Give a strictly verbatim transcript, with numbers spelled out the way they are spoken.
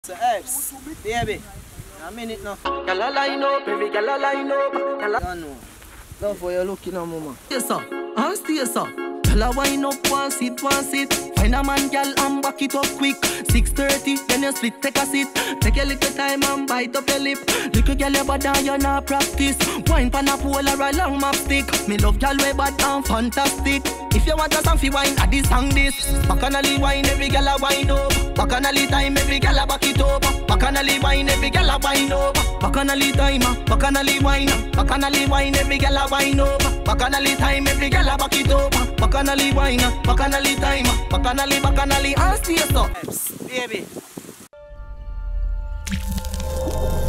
So, hey, baby, a minute now. Gyal a line up, every gyal a line up. Gyal a... Don't know. Don't for you looking at mama. Yes sir, and stay sir. Gyal a wind up, one sit, one sit. Find a man, gyal, and back it up quick. six thirty, then you split, take a sit. Take a little time and bite up your lip. Little gyal you bad and you not practice. Wine pan a pole or a long map stick. Me love gyal way bad and fantastic. If you want a song fi wine, a this song this. Bacchanally wine, every gyal a wine up. Bacchanally time, every gyal a back it up. Bacchanally wine, every gyal a wine up. Bacchanally time, bacchanally wine. Bacchanally wine, every gyal a wine up. Bacchanally time, every gyal a back it up. Bacchanally wine, bacchanally time, bacchanally, bacchanally, and stay so. Baby.